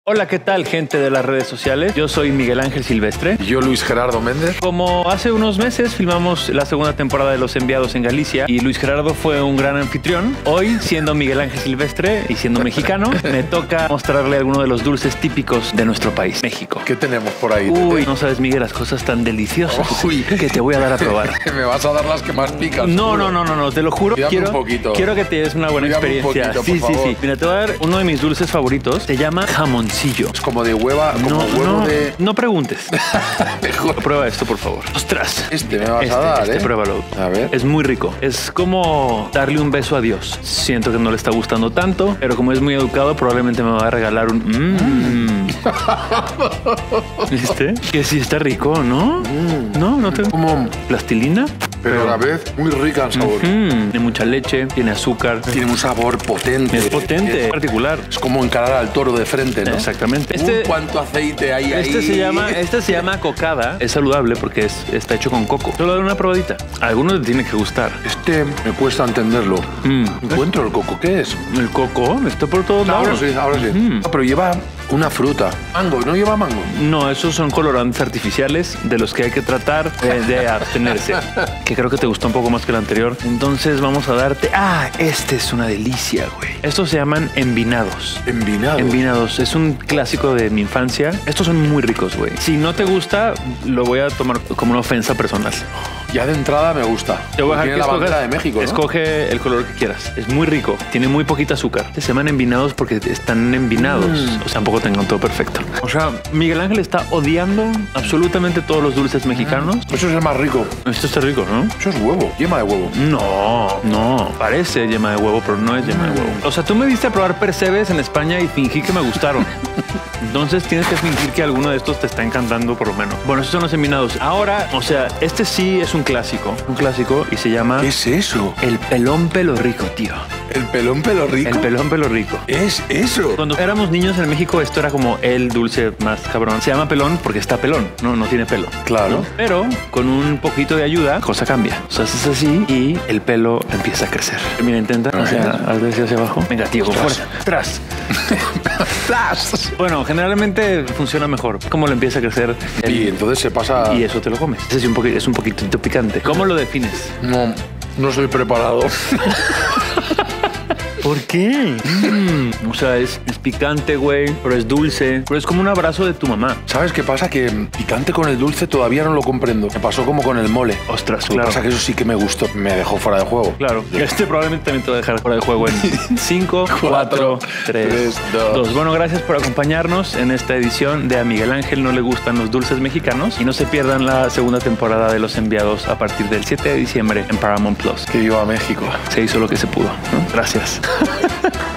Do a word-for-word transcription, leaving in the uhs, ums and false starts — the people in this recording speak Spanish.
Hola, ¿qué tal, gente de las redes sociales? Yo soy Miguel Ángel Silvestre. Y yo, Luis Gerardo Méndez. Como hace unos meses filmamos la segunda temporada de Los Enviados en Galicia y Luis Gerardo fue un gran anfitrión. Hoy, siendo Miguel Ángel Silvestre y siendo mexicano, me toca mostrarle algunos de los dulces típicos de nuestro país, México. ¿Qué tenemos por ahí? Uy, no sabes, Miguel, las cosas tan deliciosas Uy. que te voy a dar a probar. Me vas a dar las que más pican. No, no, no, no, no, te lo juro. Cuídame quiero, un poquito. Quiero que te des una buena Cuídame experiencia. Un poquito, sí, por sí, favor. sí. Mira, te voy a dar uno de mis dulces favoritos. Se llama jamoncillo. Es como de hueva, como no, huevo no, de... No preguntes. Mejor. Prueba esto, por favor. Ostras. Este me vas este, a dar, este, ¿eh? Pruébalo. A ver. Es muy rico. Es como darle un beso a Dios. Siento que no le está gustando tanto, pero como es muy educado, probablemente me va a regalar un... Mmm. ¿Viste? Que sí está rico, ¿no? Mm. No, no te... Como... ¿Plastilina? Pero a la vez muy rica en sabor. Mm, tiene mucha leche, tiene azúcar. Tiene un sabor potente. Es potente, Es, particular. es como encarar al toro de frente, ¿no? Exactamente. Este, Este, ¿Cuánto aceite hay ahí? este se llama, este se llama cocada. Es saludable porque es, está hecho con coco. Solo dar una probadita. A algunos les tiene que gustar. Este me cuesta entenderlo. Mm. Encuentro el coco. ¿Qué es? El coco está por todos lados. Ahora sí, ahora sí. Mm. Ah, pero lleva una fruta. Mango, ¿no lleva mango? No, esos son colorantes artificiales de los que hay que tratar de, de abstenerse. Que creo que te gustó un poco más que el anterior. Entonces vamos a darte... Ah, este es una delicia, güey. Estos se llaman envinados. Envinado. Envinados. Es un clásico de mi infancia. Estos son muy ricos, güey. Si no te gusta, lo voy a tomar como una ofensa personal. Ya de entrada me gusta. Te voy a dejar Tiene que la escojas- bandera de México, ¿no? Escoge el color que quieras. Es muy rico. Tiene muy poquita azúcar. Se llaman envinados porque están envinados. Mm. O sea, tampoco tengan todo perfecto. O sea, Miguel Ángel está odiando absolutamente todos los dulces mexicanos. Eso es el más rico. Esto está rico, ¿no? Eso es huevo, yema de huevo. No, no. Parece yema de huevo, pero no es yema de huevo. O sea, tú me diste a probar percebes en España y fingí que me gustaron. Entonces tienes que fingir que alguno de estos te está encantando por lo menos. Bueno, estos son los envinados. Ahora, o sea, este sí es un clásico. Un clásico y se llama ¿Qué es eso? el pelón pelo rico, tío. ¿El pelón pelo rico? El pelón pelo rico. Es eso. Cuando éramos niños en México, esto era como el dulce más cabrón. Se llama pelón porque está pelón, no, no tiene pelo. Claro. ¿no? Pero con un poquito de ayuda, cosa cambia. O sea, haces así y el pelo empieza a crecer. Mira, intenta hacia, hacia, hacia abajo. Venga, tío, con fuerza. Tras. Flash. Bueno, generalmente funciona mejor. Como lo empieza a crecer el- Y entonces se pasa... y eso te lo comes. Ese es un, poqu- es un poquitito picante. ¿Cómo lo defines? No, no estoy preparado. ¿Por qué? Mm, o sea, es, es picante, güey, pero es dulce. Pero es como un abrazo de tu mamá. ¿Sabes qué pasa? Que picante con el dulce todavía no lo comprendo. Me pasó como con el mole. Ostras, Lo que claro. pasa que eso sí que me gustó. Me dejó fuera de juego. Claro. Este probablemente también te va a dejar fuera de juego en cinco, cuatro, tres, tres, dos. dos. Bueno, gracias por acompañarnos en esta edición de A Miguel Ángel no le gustan los dulces mexicanos. Y no se pierdan la segunda temporada de Los Enviados a partir del siete de diciembre en Paramount Plus. Que iba a México. Se hizo lo que se pudo, ¿no? Gracias.